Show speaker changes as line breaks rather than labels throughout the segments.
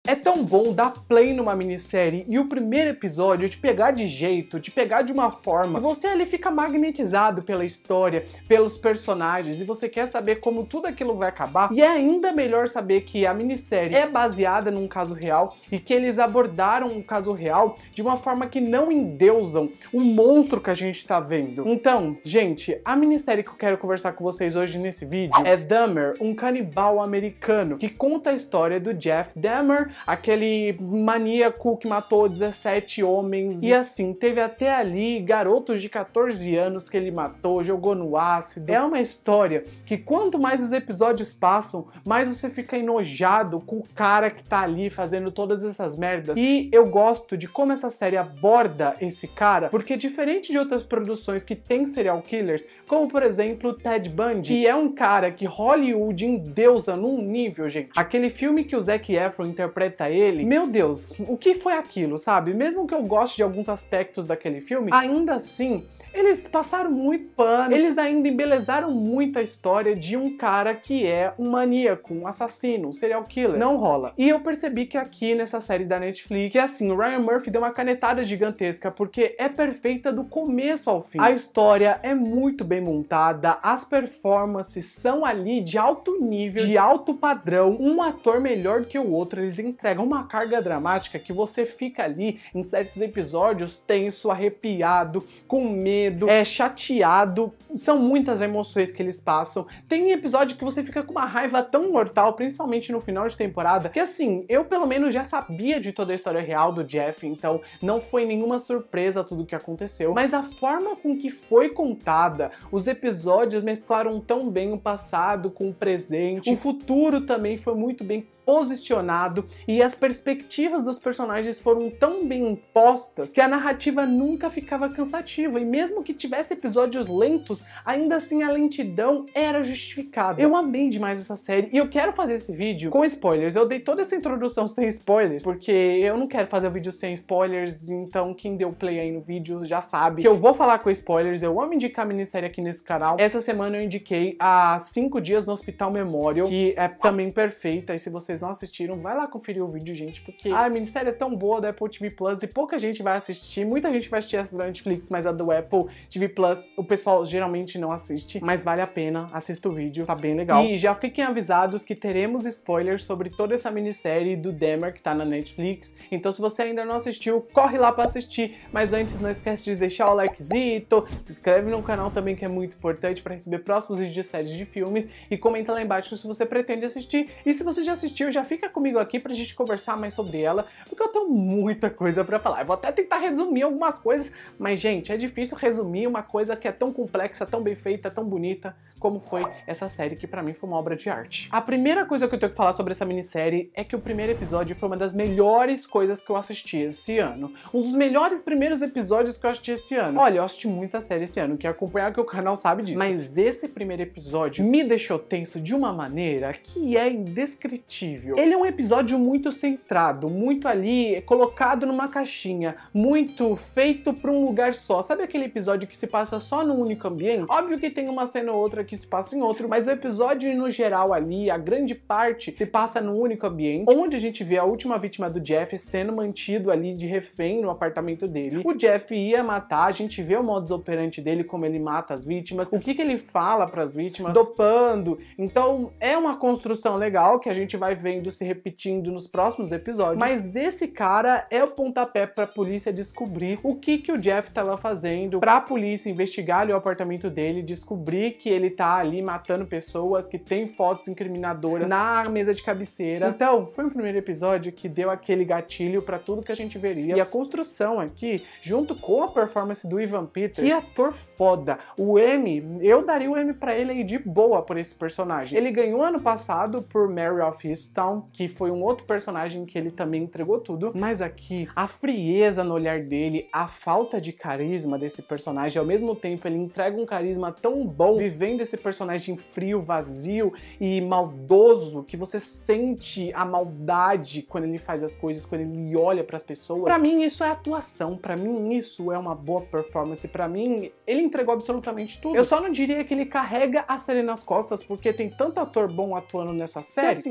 É tão bom dar play numa minissérie e o primeiro episódio te pegar de jeito, te pegar de uma forma que você ali fica magnetizado pela história, pelos personagens, e você quer saber como tudo aquilo vai acabar. E é ainda melhor saber que a minissérie é baseada num caso real e que eles abordaram um caso real de uma forma que não endeusam o monstro que a gente tá vendo. Então, gente, a minissérie que eu quero conversar com vocês hoje nesse vídeo é Dahmer, um canibal americano, que conta a história do Jeff Dahmer, aquele maníaco que matou 17 homens e assim, teve até ali garotos de 14 anos que ele matou, jogou no ácido. É uma história que quanto mais os episódios passam, mais você fica enojado com o cara que tá ali fazendo todas essas merdas. E eu gosto de como essa série aborda esse cara, porque diferente de outras produções que tem serial killers, como por exemplo Ted Bundy, que é um cara que Hollywood endeusa num nível, gente. Aquele filme que o Zac Efron interpreta ele, meu Deus, o que foi aquilo, sabe? Mesmo que eu goste de alguns aspectos daquele filme, ainda assim, eles passaram muito pano, eles ainda embelezaram muito a história de um cara que é um maníaco, um assassino, um serial killer. Não rola. E eu percebi que aqui nessa série da Netflix, que assim, o Ryan Murphy deu uma canetada gigantesca, porque é perfeita do começo ao fim. A história é muito bem montada, as performances são ali de alto nível, de alto padrão, um ator melhor que o outro, eles entregam uma carga dramática que você fica ali em certos episódios tenso, arrepiado, com medo, chateado, são muitas emoções que eles passam. Tem episódio que você fica com uma raiva tão mortal, principalmente no final de temporada, que assim, eu pelo menos já sabia de toda a história real do Jeff, então não foi nenhuma surpresa tudo o que aconteceu, mas a forma com que foi contada, os episódios mesclaram tão bem o passado com o presente, o futuro também foi muito bem posicionado e as perspectivas dos personagens foram tão bem impostas que a narrativa nunca ficava cansativa, e mesmo que tivesse episódios lentos, ainda assim a lentidão era justificada. Eu amei demais essa série e eu quero fazer esse vídeo com spoilers. Eu dei toda essa introdução sem spoilers, porque eu não quero fazer o vídeo sem spoilers, então quem deu play aí no vídeo já sabe que eu vou falar com spoilers. Eu amo indicar minissérie aqui nesse canal. Essa semana eu indiquei a 5 Dias no Hospital Memorial, que é também perfeita, e se vocês não assistiram, vai lá conferir o vídeo, gente, porque a minissérie é tão boa da Apple TV Plus e pouca gente vai assistir. Muita gente vai assistir essa da Netflix, mas a do Apple TV Plus o pessoal geralmente não assiste, mas vale a pena, assista o vídeo, tá bem legal. E já fiquem avisados que teremos spoilers sobre toda essa minissérie do Dahmer que tá na Netflix, então se você ainda não assistiu, corre lá pra assistir, mas antes não esquece de deixar o likezito, se inscreve no canal também, que é muito importante pra receber próximos vídeos de séries de filmes, e comenta lá embaixo se você pretende assistir, e se você já assistiu, já fica comigo aqui pra gente conversar mais sobre ela, porque eu tenho muita coisa pra falar. Eu vou até tentar resumir algumas coisas, mas gente, é difícil resumir uma coisa que é tão complexa, tão bem feita, tão bonita, como foi essa série, que pra mim foi uma obra de arte. A primeira coisa que eu tenho que falar sobre essa minissérie é que o primeiro episódio foi uma das melhores coisas que eu assisti esse ano. Um dos melhores primeiros episódios que eu assisti esse ano. Olha, eu assisti muita série esse ano, quem acompanha aqui o canal sabe disso. Mas esse primeiro episódio me deixou tenso de uma maneira que é indescritível. Ele é um episódio muito centrado, muito ali, colocado numa caixinha, muito feito pra um lugar só. Sabe aquele episódio que se passa só num único ambiente? Óbvio que tem uma cena ou outra que se passa em outro, mas o episódio no geral ali, a grande parte, se passa num único ambiente, onde a gente vê a última vítima do Jeff sendo mantido ali de refém no apartamento dele. O Jeff ia matar, a gente vê o modus operandi dele, como ele mata as vítimas, o que ele fala pras vítimas, dopando. Então é uma construção legal que a gente vai vendo se repetindo nos próximos episódios, mas esse cara é o pontapé pra polícia descobrir o que o Jeff tava fazendo, pra polícia investigar ali o apartamento dele, descobrir que ele tá ali matando pessoas, que tem fotos incriminadoras na mesa de cabeceira. Então, foi o primeiro episódio que deu aquele gatilho pra tudo que a gente veria. E a construção aqui, junto com a performance do Evan Peters, que ator foda. O Emmy, eu daria o Emmy pra ele aí de boa por esse personagem. Ele ganhou ano passado por Mary of Easttown, que foi um outro personagem que ele também entregou tudo, mas aqui, a frieza no olhar dele, a falta de carisma desse personagem, ao mesmo tempo ele entrega um carisma tão bom, vivendo esse personagem frio, vazio e maldoso, que você sente a maldade quando ele faz as coisas, quando ele olha pras pessoas. Pra mim isso é atuação, pra mim isso é uma boa performance, pra mim ele entregou absolutamente tudo. Eu só não diria que ele carrega a série nas costas, porque tem tanto ator bom atuando nessa série, que assim, é difícil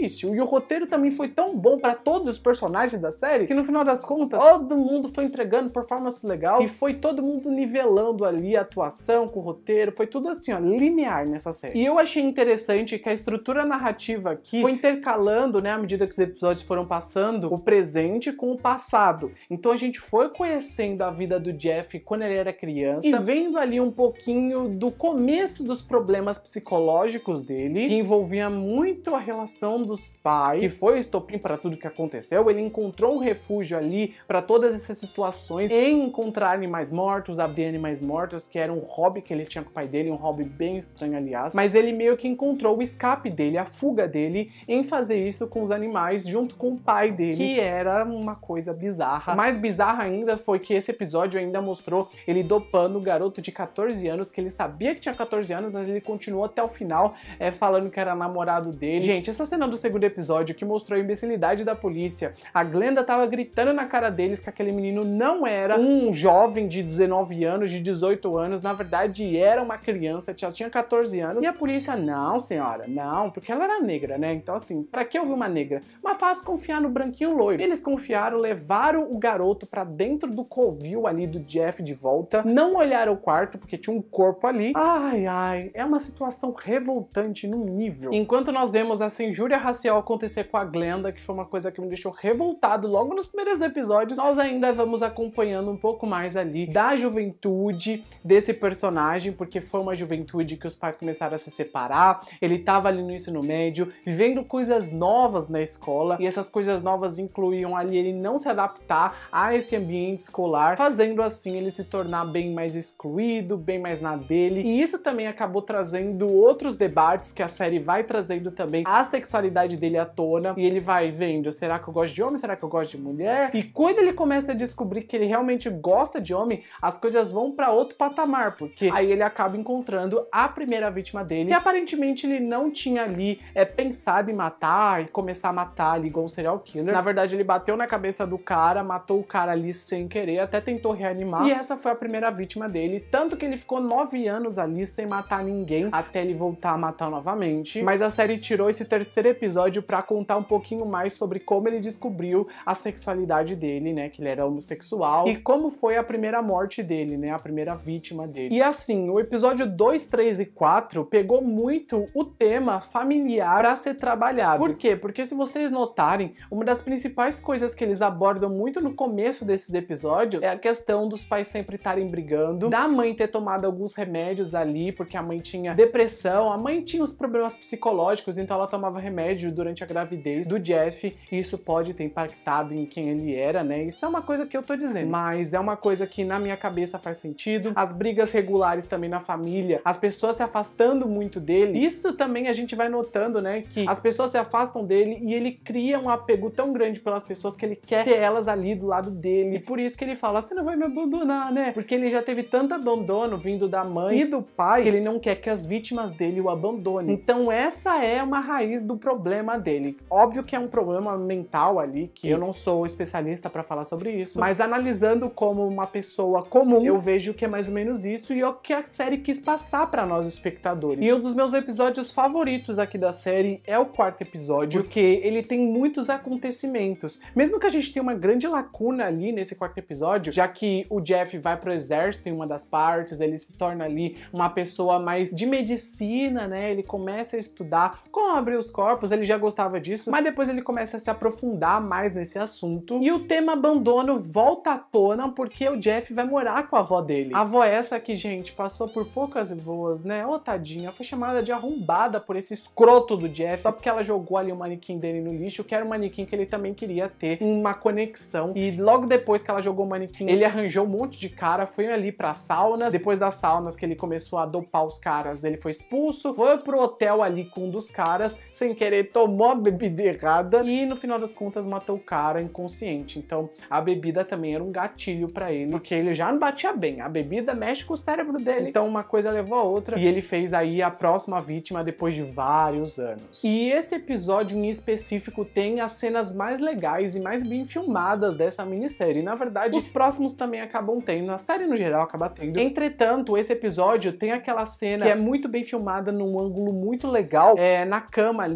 início, e o roteiro também foi tão bom pra todos os personagens da série, que no final das contas, todo mundo foi entregando performance legal, e foi todo mundo nivelando ali a atuação com o roteiro, foi tudo assim, ó, linear nessa série. E eu achei interessante que a estrutura narrativa aqui foi intercalando, né, à medida que os episódios foram passando, o presente com o passado. Então a gente foi conhecendo a vida do Jeff quando ele era criança, e vendo ali um pouquinho do começo dos problemas psicológicos dele, que envolvia muito a relação dos pais, que foi o estopim para tudo que aconteceu. Ele encontrou um refúgio ali para todas essas situações, em encontrar animais mortos, abrir animais mortos, que era um hobby que ele tinha com o pai dele, um hobby bem estranho, aliás. Mas ele meio que encontrou o escape dele, a fuga dele, em fazer isso com os animais, junto com o pai dele, que era uma coisa bizarra. Mais bizarra ainda foi que esse episódio ainda mostrou ele dopando o garoto de 14 anos, que ele sabia que tinha 14 anos, mas ele continuou até o final, falando que era namorado dele. Gente, essa cena do segundo episódio que mostrou a imbecilidade da polícia, a Glenda tava gritando na cara deles que aquele menino não era um jovem de 19 anos, de 18 anos, na verdade era uma criança, já tinha 14 anos, e a polícia, não senhora, não, porque ela era negra, né, então assim, pra que ouvir uma negra? Mas fácil confiar no branquinho loiro. Eles confiaram, levaram o garoto pra dentro do covil ali do Jeff de volta, não olharam o quarto, porque tinha um corpo ali. Ai, ai, é uma situação revoltante num nível. Enquanto nós vemos essa injúria racial acontecer com a Glenda, que foi uma coisa que me deixou revoltado logo nos primeiros episódios, nós ainda vamos acompanhando um pouco mais ali da juventude desse personagem, porque foi uma juventude que os pais começaram a se separar, ele tava ali no ensino médio, vivendo coisas novas na escola, e essas coisas novas incluíam ali ele não se adaptar a esse ambiente escolar, fazendo assim ele se tornar bem mais excluído, bem mais na dele, e isso também acabou trazendo outros debates que a série vai trazendo também a sexualidade dele à tona, e ele vai vendo, será que eu gosto de homem, será que eu gosto de mulher? E quando ele começa a descobrir que ele realmente gosta de homem, as coisas vão pra outro patamar, porque aí ele acaba encontrando a primeira vítima dele, que aparentemente ele não tinha ali pensado em matar e começar a matar ali igual um serial killer. Na verdade ele bateu na cabeça do cara, matou o cara ali sem querer, até tentou reanimar, e essa foi a primeira vítima dele, tanto que ele ficou 9 anos ali sem matar ninguém, até ele voltar a matar novamente. Mas a série tirou esse terceiro episódio pra contar um pouquinho mais sobre como ele descobriu a sexualidade dele, né, que ele era homossexual, e como foi a primeira morte dele, né, a primeira vítima dele. E assim, o episódio 2, 3 e 4 pegou muito o tema familiar pra ser trabalhado. Por quê? Porque se vocês notarem, uma das principais coisas que eles abordam muito no começo desses episódios é a questão dos pais sempre estarem brigando, da mãe ter tomado alguns remédios ali, porque a mãe tinha depressão, a mãe tinha os problemas psicológicos, então ela tomava remédio durante a gravidez do Jeff, e isso pode ter impactado em quem ele era, né? Isso é uma coisa que eu tô dizendo, mas é uma coisa que na minha cabeça faz sentido. As brigas regulares também na família, as pessoas se afastando muito dele, isso também a gente vai notando, né, que as pessoas se afastam dele e ele cria um apego tão grande pelas pessoas que ele quer ter elas ali do lado dele, e por isso que ele fala, você não vai me abandonar, né? Porque ele já teve tanto abandono vindo da mãe e do pai, que ele não quer que as vítimas dele o abandonem. Então essa é uma raiz do problema dele. Óbvio que é um problema mental ali, que eu não sou especialista pra falar sobre isso, mas analisando como uma pessoa comum, eu vejo que é mais ou menos isso, e é o que a série quis passar pra nós espectadores. E um dos meus episódios favoritos aqui da série é o quarto episódio, porque ele tem muitos acontecimentos. Mesmo que a gente tenha uma grande lacuna ali nesse quarto episódio, já que o Jeff vai pro exército em uma das partes, ele se torna ali uma pessoa mais de medicina, né? Ele começa a estudar como abrir os corpos, ele já gostava disso, mas depois ele começa a se aprofundar mais nesse assunto. E o tema abandono volta à tona porque o Jeff vai morar com a avó dele. A avó essa que, gente, passou por poucas boas, né? Ô, tadinha, foi chamada de arrombada por esse escroto do Jeff, só porque ela jogou ali o manequim dele no lixo, que era um manequim que ele também queria ter uma conexão. E logo depois que ela jogou o manequim, ele arranjou um monte de cara, foi ali pra saunas. Depois das saunas que ele começou a dopar os caras, ele foi expulso, foi pro hotel ali com um dos caras, sem querer tomou a bebida errada e no final das contas matou o cara inconsciente. Então a bebida também era um gatilho pra ele, porque ele já não batia bem, a bebida mexe com o cérebro dele. Então uma coisa levou a outra e ele fez aí a próxima vítima depois de vários anos. E esse episódio em específico tem as cenas mais legais e mais bem filmadas dessa minissérie. Na verdade, os próximos também acabam tendo, a série no geral acaba tendo. Entretanto, esse episódio tem aquela cena que é muito bem filmada num ângulo muito legal, na cama ali, quando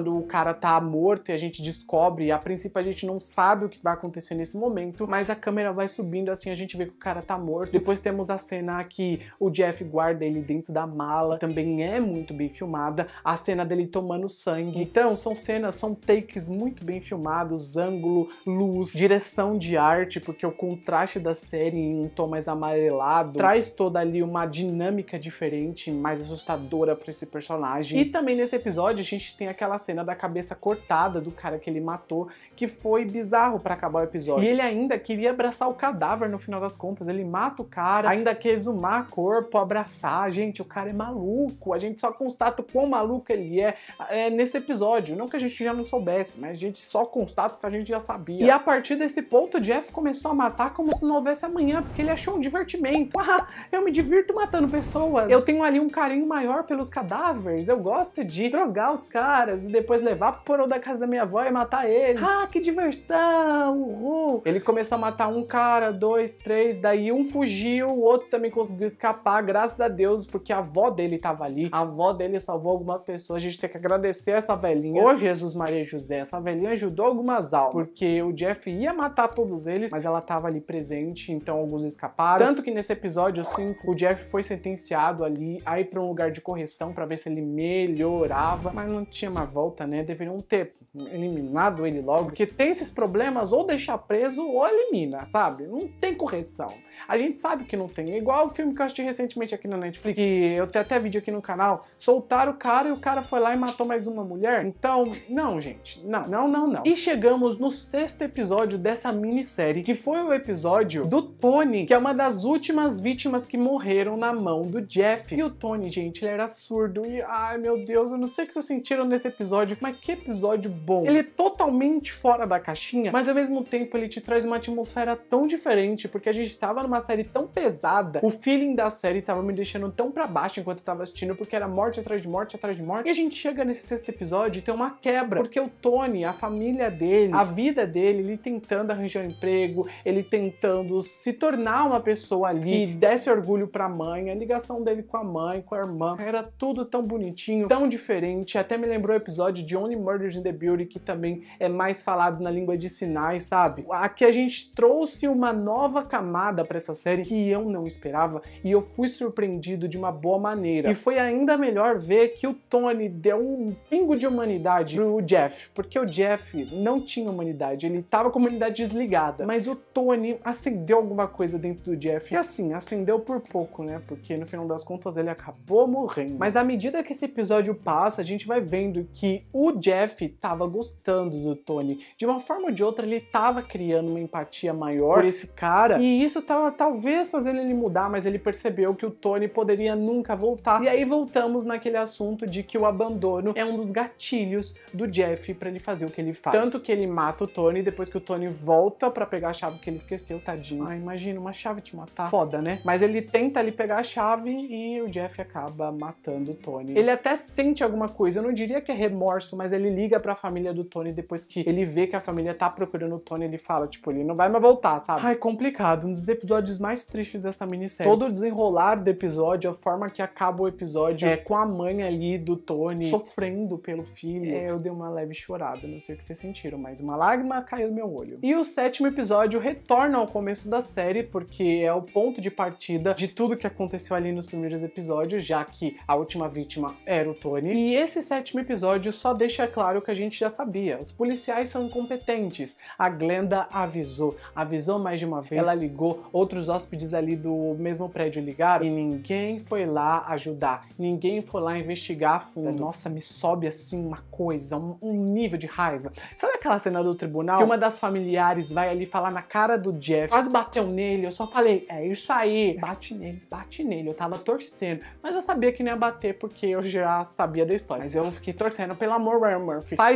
quando o cara tá morto e a gente descobre, a princípio a gente não sabe o que vai acontecer nesse momento, mas a câmera vai subindo assim, a gente vê que o cara tá morto. Depois temos a cena que o Jeff guarda ele dentro da mala, também é muito bem filmada, a cena dele tomando sangue. Então são cenas, são takes muito bem filmados, ângulo, luz, direção de arte, porque o contraste da série em um tom mais amarelado traz toda ali uma dinâmica diferente, mais assustadora pra esse personagem. E também nesse episódio a gente tem aquela cena da cabeça cortada do cara que ele matou, que foi bizarro pra acabar o episódio. E ele ainda queria abraçar o cadáver no final das contas, ele mata o cara, ainda quer exumar corpo, abraçar. Gente, o cara é maluco, a gente só constata o quão maluco ele é nesse episódio. Não que a gente já não soubesse, mas a gente só constata o que a gente já sabia. E a partir desse ponto, o Jeff começou a matar como se não houvesse amanhã, porque ele achou um divertimento. Ah, eu me divirto matando pessoas. Eu tenho ali um carinho maior pelos cadáveres. Eu gosto de drogar os caras e depois levar pro porão da casa da minha avó e matar eles. Ah, que diversão! Uhul! Ele começou a matar um cara, 2, 3, daí um fugiu, o outro também conseguiu escapar, graças a Deus, porque a avó dele tava ali. A avó dele salvou algumas pessoas. A gente tem que agradecer essa velhinha. Ô Jesus, Maria e José, essa velhinha ajudou algumas almas, porque o Jeff ia matar todos eles, mas ela tava ali presente, então alguns escaparam. Tanto que nesse episódio 5, o Jeff foi sentenciado ali a ir pra um lugar de correção pra ver se ele melhorava, mas não tinha mais volta, né? Deveriam ter eliminado ele logo, porque tem esses problemas, ou deixar preso ou elimina, sabe? Não tem correção. A gente sabe que não tem. É igual o filme que eu assisti recentemente aqui na Netflix, que eu tenho até vídeo aqui no canal, soltaram o cara e o cara foi lá e matou mais uma mulher. Então, não, gente. Não. E chegamos no 6º episódio dessa minissérie, que foi o episódio do Tony, que é uma das últimas vítimas que morreram na mão do Jeff. E o Tony, gente, ele era surdo e, ai meu Deus, eu não sei o que vocês sentiram nesse episódio, mas que episódio bom. Ele é totalmente fora da caixinha, mas ao mesmo tempo ele te traz uma atmosfera tão diferente, porque a gente tava numa série tão pesada, o feeling da série tava me deixando tão pra baixo enquanto eu tava assistindo, porque era morte atrás de morte atrás de morte, e a gente chega nesse 6º episódio e tem uma quebra, porque o Tony, a família dele, a vida dele, ele tentando arranjar um emprego, ele tentando se tornar uma pessoa ali que desse orgulho pra mãe, a ligação dele com a mãe, com a irmã, era tudo tão bonitinho, tão diferente, até me lembrou o episódio de Only Murders in the Building, que também é mais falado na língua de sinais, sabe? Aqui a gente trouxe uma nova camada pra essa série que eu não esperava e eu fui surpreendido de uma boa maneira. E foi ainda melhor ver que o Tony deu um pingo de humanidade pro Jeff, porque o Jeff não tinha humanidade, ele tava com a humanidade desligada, mas o Tony acendeu alguma coisa dentro do Jeff, e assim, acendeu por pouco, né, porque no final das contas ele acabou morrendo. Mas à medida que esse episódio passa, a gente vai vendo que o Jeff tava gostando do Tony, de uma forma ou de outra ele tava criando uma empatia maior por esse cara, e isso tava talvez fazendo ele mudar, mas ele percebeu que o Tony poderia nunca voltar. E aí voltamos naquele assunto de que o abandono é um dos gatilhos do Jeff pra ele fazer o que ele faz. Tanto que ele mata o Tony, depois que o Tony volta pra pegar a chave que ele esqueceu, tadinho. Ah, imagina, uma chave te matar. Foda, né? Mas ele tenta ali pegar a chave e o Jeff acaba matando o Tony. Ele até sente alguma coisa, eu não diria que é remorso, mas ele liga pra família do Tony depois que ele vê que a família tá procurando o Tony, ele fala, tipo, ele não vai mais voltar, sabe? Ai, complicado. Um dos episódios mais tristes dessa minissérie. Todo o desenrolar do episódio, a forma que acaba o episódio é com a mãe ali do Tony sofrendo pelo filho. Eu dei uma leve chorada, não sei o que vocês sentiram, mas uma lágrima caiu no meu olho. E o 7º episódio retorna ao começo da série, porque é o ponto de partida de tudo que aconteceu ali nos primeiros episódios, já que a última vítima era o Tony. E esse 7º episódio só deixa claro o que a gente já sabia. Os policiais são incompetentes. A Glenda avisou mais de uma vez. Ela ligou, outros hóspedes ali do mesmo prédio ligaram e ninguém foi lá ajudar. Ninguém foi lá investigar a fundo. Nossa, me sobe assim uma coisa, um nível de raiva. Sabe aquela cena do tribunal que uma das familiares vai ali falar na cara do Jeff, quase bateu nele, eu só falei, é isso aí, bate nele, eu tava torcendo, mas eu sabia que não ia bater porque eu já sabia da história, mas eu fiquei torcendo, pelo amor, Ryan Murphy, faz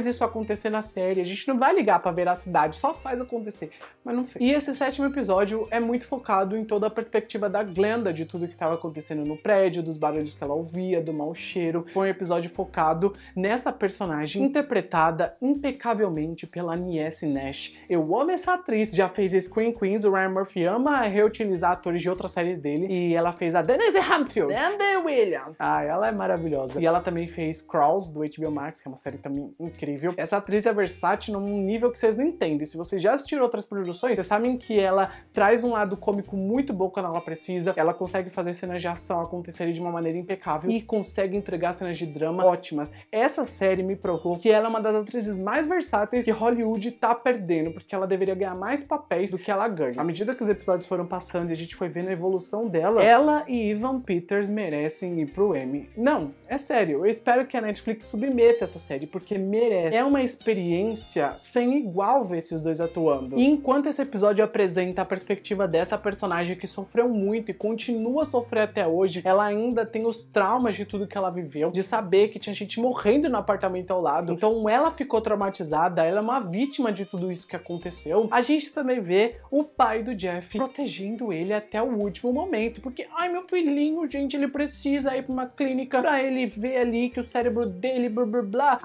isso acontecer na série, a gente não vai ligar pra veracidade, só faz acontecer, mas não fez. E esse 7º episódio é muito focado em toda a perspectiva da Glenda, de tudo que estava acontecendo no prédio, dos barulhos que ela ouvia, do mau cheiro. Foi um episódio focado nessa personagem, interpretada impecavelmente pela Niecy Nash. Eu amo essa atriz, já fez Scream Queens, o Ryan Murphy ama reutilizar atores de outras séries dele, e ela fez a Denise Hampfield, Andy Williams. Ah, ela é maravilhosa. E ela também fez Crawls, do HBO Max, que é uma série também incrível. Essa atriz é versátil num nível que vocês não entendem. Se vocês já assistiram outras produções, vocês sabem que ela traz um lado cômico muito bom quando ela precisa, ela consegue fazer cenas de ação acontecerem de uma maneira impecável e consegue entregar cenas de drama ótimas. Essa série me provou que ela é uma das atrizes mais versáteis que Hollywood tá perdendo, porque ela deveria ganhar mais papéis do que ela ganha. À medida que os episódios foram passando e a gente foi vendo a evolução dela, ela e Evan Peters merecem ir pro Emmy. Não, é sério, eu espero que a Netflix submeta essa série, porque merece. É uma experiência sem igual ver esses dois atuando. E enquanto esse episódio apresenta a perspectiva dessa personagem que sofreu muito e continua a sofrer até hoje, ela ainda tem os traumas de tudo que ela viveu, de saber que tinha gente morrendo no apartamento ao lado, então ela ficou traumatizada, ela é uma vítima de tudo isso que aconteceu. A gente também vê o pai do Jeff protegendo ele até o último momento, porque, ai, meu filhinho, gente, ele precisa ir pra uma clínica pra ele ver ali que o cérebro dele, blá blá blá.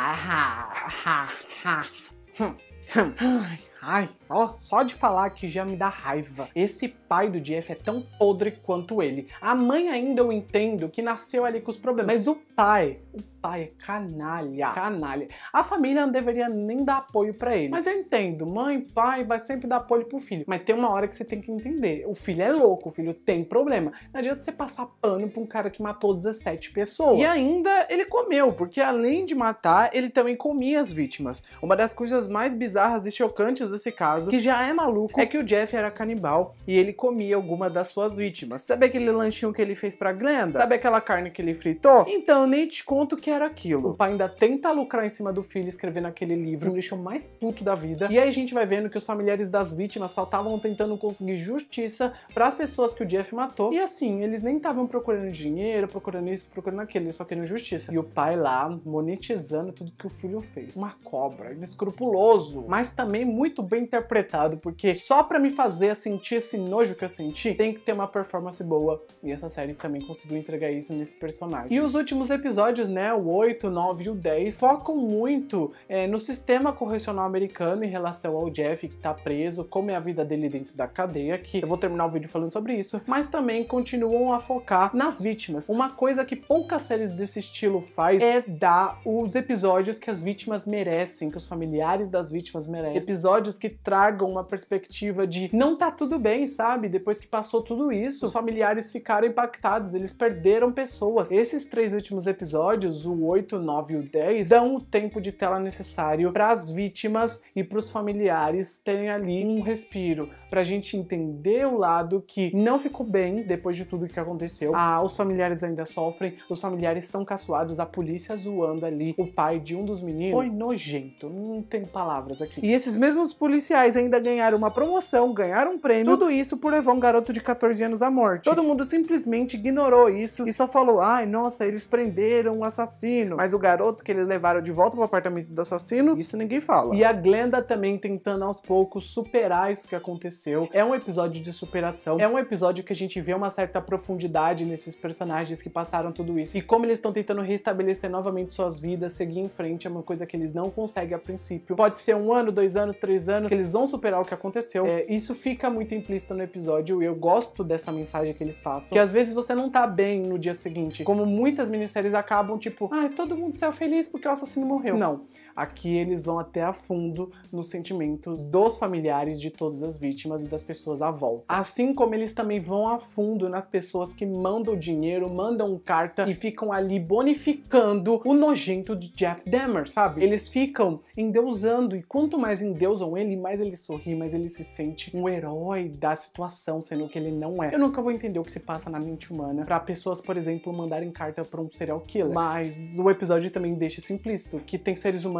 Ai, ó, só de falar que já me dá raiva. Esse pai do Jeff é tão podre quanto ele. A mãe ainda eu entendo que nasceu ali com os problemas, mas o pai é canalha, canalha. A família não deveria nem dar apoio pra ele. Mas eu entendo, mãe, pai vai sempre dar apoio pro filho. Mas tem uma hora que você tem que entender, o filho é louco, o filho tem problema. Não adianta você passar pano pra um cara que matou 17 pessoas. E ainda ele comeu, porque além de matar, ele também comia as vítimas. Uma das coisas mais bizarras e chocantes desse caso, que já é maluco, é que o Jeff era canibal e ele comia alguma das suas vítimas. Sabe aquele lanchinho que ele fez pra Glenda? Sabe aquela carne que ele fritou? Então, eu nem te conto que era aquilo. O pai ainda tenta lucrar em cima do filho escrevendo aquele livro, me deixou mais puto da vida. E aí a gente vai vendo que os familiares das vítimas só estavam tentando conseguir justiça para as pessoas que o Jeff matou. E assim, eles nem estavam procurando dinheiro, procurando isso, procurando aquilo, eles só queriam justiça. E o pai lá, monetizando tudo que o filho fez. Uma cobra, inescrupuloso, mas também muito bem interpretado, porque só pra me fazer sentir esse nojo que eu senti, tem que ter uma performance boa. E essa série também conseguiu entregar isso nesse personagem. E os últimos episódios, né, o 8, 9 e o 10, focam muito no sistema correcional americano em relação ao Jeff, que tá preso, como é a vida dele dentro da cadeia, que eu vou terminar o vídeo falando sobre isso, mas também continuam a focar nas vítimas. Uma coisa que poucas séries desse estilo faz é dar os episódios que as vítimas merecem, que os familiares das vítimas merecem. Episódios que tragam uma perspectiva de não tá tudo bem, sabe? Depois que passou tudo isso, os familiares ficaram impactados, eles perderam pessoas. Esses 3 últimos episódios, o 8, 9 e o 10, dão o tempo de tela necessário para as vítimas e para os familiares terem ali um respiro, pra gente entender o lado que não ficou bem depois de tudo que aconteceu. Os familiares ainda sofrem, os familiares são caçoados, a polícia zoando ali o pai de um dos meninos. Foi nojento, não tenho palavras aqui. E esses mesmos policiais ainda ganharam uma promoção, ganharam um prêmio, tudo isso por levar um garoto de 14 anos à morte. Todo mundo simplesmente ignorou isso e só falou, ai, nossa, eles prenderam um assassino. Mas o garoto que eles levaram de volta pro apartamento do assassino, isso ninguém fala. E a Glenda também tentando aos poucos superar isso que aconteceu. É um episódio de superação, é um episódio que a gente vê uma certa profundidade nesses personagens que passaram tudo isso e como eles estão tentando restabelecer novamente suas vidas, seguir em frente, é uma coisa que eles não conseguem a princípio. Pode ser 1 ano, 2 anos, 3 anos, que eles vão superar o que aconteceu. Isso fica muito implícito no episódio e eu gosto dessa mensagem que eles passam, que às vezes você não tá bem no dia seguinte, como muitas minisséries acabam, tipo, ai, todo mundo saiu feliz porque o assassino morreu. Não. Aqui eles vão até a fundo nos sentimentos dos familiares de todas as vítimas e das pessoas à volta. Assim como eles também vão a fundo nas pessoas que mandam dinheiro, mandam carta e ficam ali bonificando o nojento de Jeff Dahmer, sabe? Eles ficam endeusando e quanto mais endeusam ele, mais ele sorri, mais ele se sente um herói da situação, sendo que ele não é. Eu nunca vou entender o que se passa na mente humana pra pessoas, por exemplo, mandarem carta pra um serial killer. Mas o episódio também deixa isso implícito, que tem seres humanos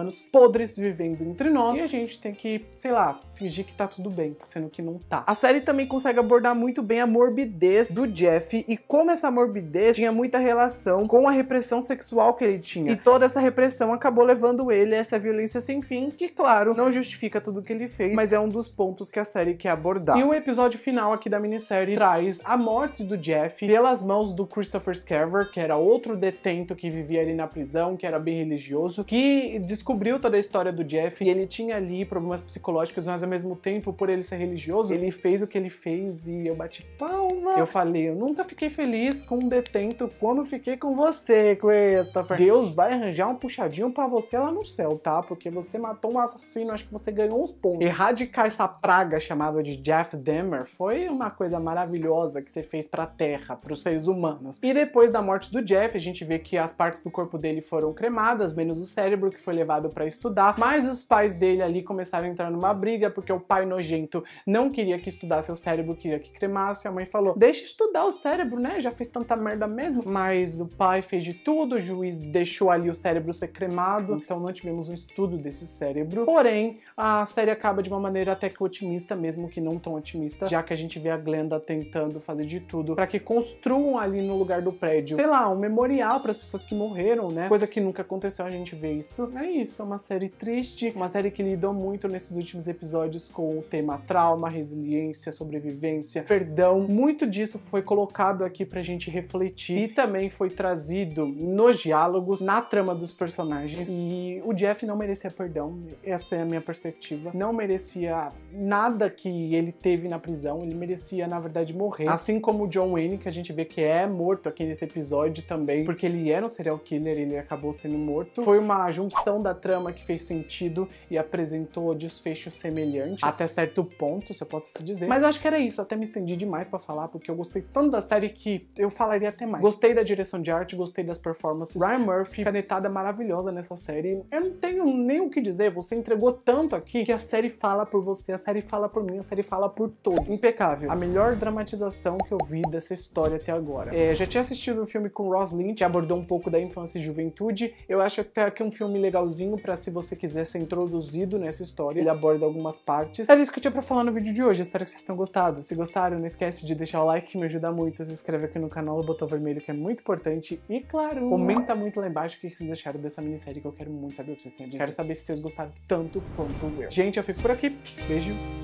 humanos podres vivendo entre nós e a gente tem que, sei lá, fingir que tá tudo bem, sendo que não tá. A série também consegue abordar muito bem a morbidez do Jeff e como essa morbidez tinha muita relação com a repressão sexual que ele tinha. E toda essa repressão acabou levando ele a essa violência sem fim, que claro, não justifica tudo que ele fez, mas é um dos pontos que a série quer abordar. E o episódio final aqui da minissérie traz a morte do Jeff pelas mãos do Christopher Scarver, que era outro detento que vivia ali na prisão, que era bem religioso, que descobriu toda a história do Jeff e ele tinha ali problemas psicológicos, mas ao mesmo tempo, por ele ser religioso, ele fez o que ele fez e eu bati palma. Eu falei, eu nunca fiquei feliz com um detento como fiquei com você, Christopher. Deus vai arranjar um puxadinho pra você lá no céu, tá? Porque você matou um assassino, acho que você ganhou uns pontos. Erradicar essa praga chamada de Jeff Dahmer foi uma coisa maravilhosa que você fez pra Terra, pros seres humanos. E depois da morte do Jeff, a gente vê que as partes do corpo dele foram cremadas, menos o cérebro, que foi levado pra estudar, mas os pais dele ali começaram a entrar numa briga, porque o pai nojento não queria que estudasse o cérebro, queria que cremasse. A mãe falou, deixa estudar o cérebro, né? Já fez tanta merda mesmo. Mas o pai fez de tudo, o juiz deixou ali o cérebro ser cremado, então não tivemos um estudo desse cérebro. Porém, a série acaba de uma maneira até que otimista, mesmo que não tão otimista, já que a gente vê a Glenda tentando fazer de tudo para que construam ali no lugar do prédio, sei lá, um memorial para as pessoas que morreram, né? Coisa que nunca aconteceu, a gente vê isso. É isso, é uma série triste, uma série que lidou muito nesses últimos episódios com o tema trauma, resiliência, sobrevivência, perdão. Muito disso foi colocado aqui pra gente refletir e também foi trazido nos diálogos, na trama dos personagens. E o Jeff não merecia perdão, essa é a minha perspectiva. Não merecia nada que ele teve na prisão, ele merecia, na verdade, morrer. Assim como o John Wayne, que a gente vê que é morto aqui nesse episódio também, porque ele era um serial killer, ele acabou sendo morto. Foi uma junção da trama que fez sentido e apresentou desfecho semelhante, até certo ponto, se eu posso dizer. Mas eu acho que era isso, eu até me estendi demais pra falar, porque eu gostei tanto da série que eu falaria até mais. Gostei da direção de arte, gostei das performances. Ryan Murphy, canetada maravilhosa nessa série. Eu não tenho nem o que dizer, você entregou tanto aqui que a série fala por você, a série fala por mim, a série fala por todos. Impecável. A melhor dramatização que eu vi dessa história até agora. Já tinha assistido um filme com Ross Lynch, que abordou um pouco da infância e juventude. Eu acho até que é um filme legalzinho pra, se você quiser ser introduzido nessa história. Ele aborda algumas partes. Era isso que eu tinha pra falar no vídeo de hoje. Espero que vocês tenham gostado. Se gostaram, não esquece de deixar o like, que me ajuda muito. Se inscreve aqui no canal, o botão vermelho, que é muito importante. E claro, comenta muito lá embaixo o que vocês acharam dessa minissérie, que eu quero muito saber o que vocês têm a dizer. Quero saber se vocês gostaram tanto quanto eu. Gente, eu fico por aqui. Beijo.